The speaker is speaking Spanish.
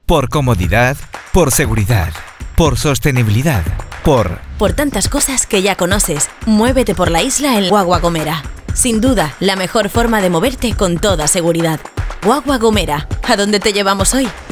Por comodidad, por seguridad, por sostenibilidad, Por tantas cosas que ya conoces, muévete por la isla en Guagua Gomera. Sin duda, la mejor forma de moverte con toda seguridad. Guagua Gomera, ¿a dónde te llevamos hoy?